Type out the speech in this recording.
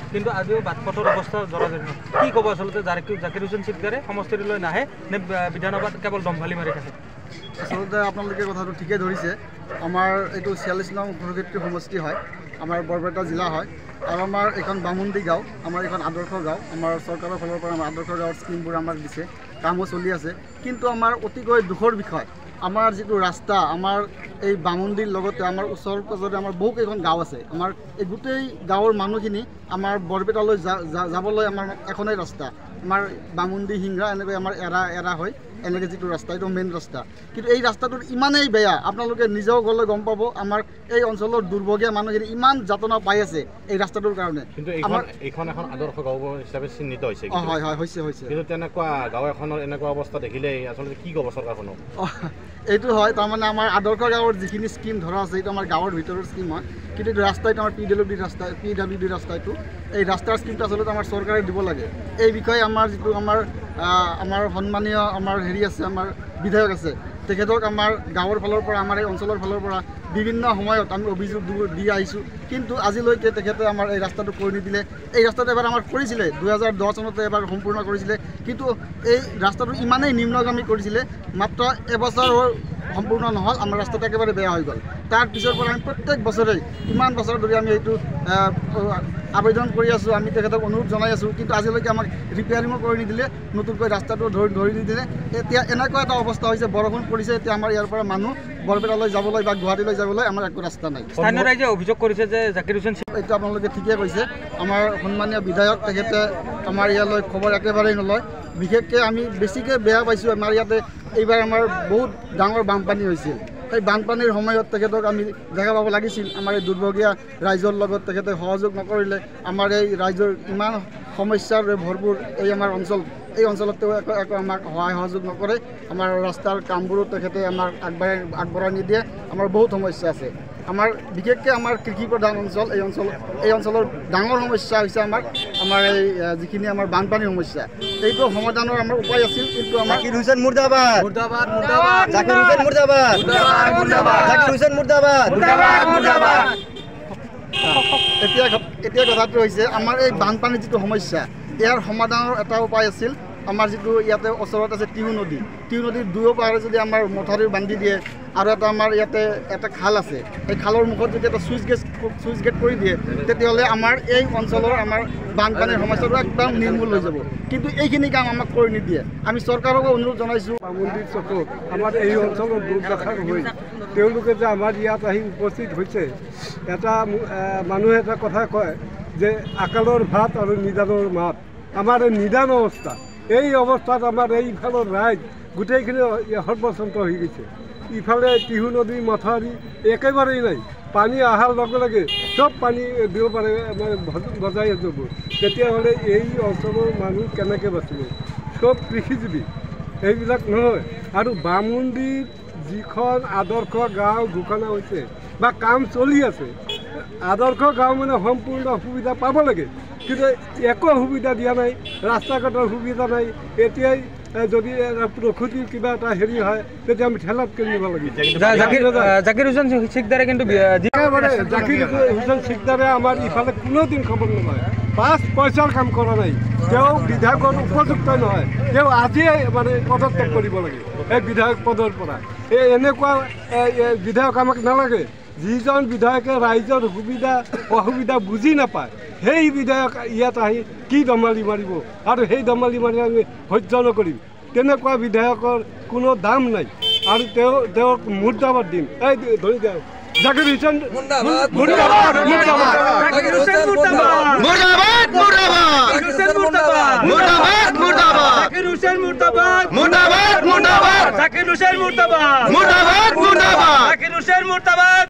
কিন্তু আজিও বাটপথৰ অৱস্থা জৰাজীৰ্ণ কি ক'ব আচলতে জাকিৰ হুছেইন চিকদাৰে সমষ্টিলৈ নাহে নে বিধানসভাত কেৱল দম্ভালি মাৰি থাকে আচলতে আপোনালোকে কথাটো ঠিকেই ধৰিছে আমাৰ এইটো 46 নং সৰুক্ষেত্ৰী সমষ্টি হয় আমাৰ বৰপেটা জিলা হয় আৰু আমাৰ এখন বামুণ্ডি গাঁও আমাৰ এখন আদৰ্শ গাঁও আমাৰ চৰকাৰৰ ফালৰ পৰা আমাৰ আদৰ্শ গাঁৱৰ স্কিমবোৰ আমাক দিছে কামো চলি আছে কিন্তু আমাৰ অতিকৈ দুখৰ বিষয় আমাৰ যিটো ৰাস্তা আমাৰ এই বামুণ্ডিৰ লগতে আমাৰ ওচৰ পাজৰে আমাৰ বহুকেইখন গাঁও আছে আমাৰ এই গোটেই গাঁৱৰ মানুহখিনি আমাৰ বৰপেটালৈ যাবলৈ আমাৰ এখনেই ৰাস্তা আমাৰ বামুণ্ডি হিংৰা এনেকৈ আমাৰ এৰা হয় এনেকৈ যিটো ৰাস্তা এইটো মেইন ৰাস্তা কিন্তু এই ৰাস্তাটোৰ ইমানেই বেয়া আপোনালোকে নিজেও গ'লে গম পাব আমাৰ এই অঞ্চলৰ দুৰ্ভগীয়া মানুহখিনি ইমান যাতনা পাই আছে এই ৰাস্তাটোৰ কাৰণে কিন্তু এইখন এখন আদৰ্শ গাঁও হিচাপে চিহ্নিত হৈছে হয় হয় হৈছে কিন্তু তেনেকুৱা গাঁও এখনৰ এনেকুৱা অৱস্থা দেখিলে আচলতে কি ক'ব চৰকাৰখনক এইটো হয় তাৰমানে আমাৰ আদৰ্শ গাঁৱৰ যিখিনি স্কিম ধৰা আছে এইটো আমাৰ গাঁৱৰ ভিতৰৰ স্কিম হয় কিন্তু এইটো ৰাস্তা এইটো আমাৰ PWD ৰাস্তা এইটো এই ৰাস্তাৰ স্কিমটো আচলতে আমাৰ চৰকাৰে দিব লাগে এই বিষয়ে আমাৰ যিটো আমাৰ সন্মানীয় আমাৰ হেৰি আছে আমাৰ বিধায়ক আছে তেখেতক আমাৰ গাঁৱৰ ফালৰ পৰা আমাৰ এই অঞ্চলৰ ফালৰ পৰা বিভিন্ন সময়ত আমি অভিযোগ দি আহিছোঁ কিন্তু আজিলৈকে তেখেতে আমাৰ এই ৰাস্তাটো কৰি নিদিলে এই ৰাস্তাটো এবাৰ আমাৰ কৰিছিলে 2010 চনতে এবাৰ সম্পূৰ্ণ কৰিছিলে কিন্তু এই ৰাস্তাটো ইমানেই নিম্নগামী কৰিছিলে মাত্ৰ এবছৰ সম্পূৰ্ণ নহ'ল আমাৰ ৰাস্তাটো একেবাৰে বেয়া হৈ গ'ল তাৰ পিছৰ পৰা আমি প্ৰত্যেক বছৰেই ইমান বছৰ ধৰি আমি এইটো আবেদন কৰি আছোঁ আমি তেখেতক অনুৰোধ জনাই আছোঁ কিন্তু আজিলৈকে আমাক ৰিপেয়াৰিঙো কৰি নিদিলে নতুনকৈ ৰাস্তাটো ধৰি নিদিলে এতিয়া এনেকুৱা এটা অৱস্থা হৈছে বৰষুণ পৰিছে এতিয়া আমাৰ ইয়াৰ পৰা মানুহ বৰপেটালৈ যাবলৈ বা গুৱাহাটীলৈ যাবলৈ আমাৰ একো ৰাস্তা নাই স্থানীয় ৰাইজে অভিযোগ কৰিছে যে জাকিৰ হুছেইন এইটো আপোনালোকে ঠিকে কৈছে আমাৰ সন্মানীয় বিধায়ক তেখেতে আমাৰ ইয়ালৈ খবৰ একেবাৰেই নলয় বিশেষকৈ আমি বেছিকৈ বেয়া পাইছোঁ আমাৰ ইয়াতে এইবাৰ আমাৰ বহুত ডাঙৰ বানপানী হৈছিল সেই বানপানীৰ সময়ত তেখেতক আমি দেখা পাব লাগিছিল আমাৰ এই দুৰ্ভগীয়া ৰাইজৰ লগত তেখেতে সহযোগ নকৰিলে আমাৰ এই ৰাইজৰ ইমান সমস্যাৰ ভৰপূৰ এই আমাৰ অঞ্চল এই অঞ্চলত তেওঁ একো আমাক সহায় সহযোগ নকৰে আমাৰ ৰাস্তাৰ কামবোৰো তেখেতে আমাক আগবঢ়াই নিদিয়ে আমাৰ বহুত সমস্যা আছে আমাৰ বিশেষকৈ আমাৰ কৃষি প্ৰধান অঞ্চল এই অঞ্চলৰ ডাঙৰ সমস্যা হৈছে আমাৰ এই যিখিনি আমাৰ বানপানীৰ সমস্যা এইটো সমাধানৰ আমাৰ উপায় আছিল কিন্তু আমাৰ জাকিৰ হুছেইন মুৰ্দাবাদ মুৰ্দাবাদ মুৰ্দাবাদ জাকিৰ হুছেইন মুৰ্দাবাদ মুৰ্দাবাদ জাকিৰ হুছেইন মুৰ্দাবাদ মুৰ্দাবাদ মুৰ্দাবাদ এতিয়া কথাটো হৈছে আমাৰ এই বানপানীৰ যিটো সমস্যা ইয়াৰ সমাধানৰ এটা উপায় আছিল আমাৰ যিটো ইয়াতে ওচৰত আছে টিহু নদীৰ দুয়ো পাৰে যদি আমাৰ মথাউৰি বান্ধি দিয়ে আৰু এটা আমাৰ ইয়াতে এটা খাল আছে এই খালৰ মুখত যদি এটা চুইচ গেট কৰি দিয়ে তেতিয়াহ'লে আমাৰ এই অঞ্চলৰ আমাৰ বানপানীৰ সমস্যাটো একদম নিৰ্মূল হৈ যাব কিন্তু এইখিনি কাম আমাক কৰি নিদিয়ে আমি চৰকাৰকো অনুৰোধ জনাইছোঁ বামুণ্ডি চকুত আমাৰ এই অঞ্চলৰ দুৰ্দশা হৈ তেওঁলোকে যে আমাৰ ইয়াত আহি উপস্থিত হৈছে এটা মানুহে এটা কথা কয় যে আকালৰ ভাত আৰু নিদানৰ মাত আমাৰ এই নিদান অৱস্থা এই অৱস্থাত আমাৰ এইফালৰ ৰাইজ গোটেইখিনি সৰ্বস্বান্ত হৈ গৈছে ইফালে টিহু নদী মথাউৰি একেবাৰেই নাই পানী অহাৰ লগে লগে চব পানী দিব পাৰে মানে বজাই যাব তেতিয়াহ'লে এই অঞ্চলৰ মানুহ কেনেকৈ বাচিব চব কৃষিজীৱী এইবিলাক নহয় আৰু বামুণ্ডিৰ যিখন আদৰ্শ গাঁও ঘোষণা হৈছে বা কাম চলি আছে আদৰ্শ গাঁও মানে সম্পূৰ্ণ সুবিধা পাব লাগে কিন্তু একো সুবিধা দিয়া নাই ৰাস্তা ঘাটৰ সুবিধা নাই এতিয়াই যদি প্ৰকৃতিৰ কিবা এটা হেৰি হয় তেতিয়া আমি ঠেলাত কিনিব লাগিব জাকিৰ হুছেইন চিকদাৰে কিন্তু জাকিৰ হুছেইন চিকদাৰে আমাৰ ইফালে কোনোদিন খবৰ নলয় 5 পইচাৰ কাম কৰা নাই তেওঁ বিধায়কৰ উপযুক্ত নহয় তেওঁ আজিয়ে মানে পদত্যাগ কৰিব লাগে এই বিধায়ক পদৰ পৰা এই এনেকুৱা বিধায়ক আমাক নালাগে যিজন বিধায়কে ৰাইজৰ সুবিধা অসুবিধা বুজি নাপায় সেই বিধায়ক ইয়াত আহি কি দমালি মাৰিব আৰু সেই দমালি মাৰি আমি সহ্য নকৰিম তেনেকুৱা বিধায়কৰ কোনো দাম নাই আৰু তেওঁক মুৰ্দাবাদ দিম এই ধৰি দিয়ক জাকিৰ হুছেইন মুৰ্দাবাদ জাকিৰ হুছেইন মুৰ্দাবাদ মুৰ্দাবাদ মুৰ্দাবাদ মুৰ্দাবাদ জাকিৰ হুছেইন মুৰ্দাবাদ মুৰ্দাবাদ মুৰ্দাবাদ জাকিৰ হুছেইন মুৰ্দাবাদ মুৰ্দাবাদ মুৰ্দাবাদ জাকিৰ হুছেইন মুৰ্দাবাদ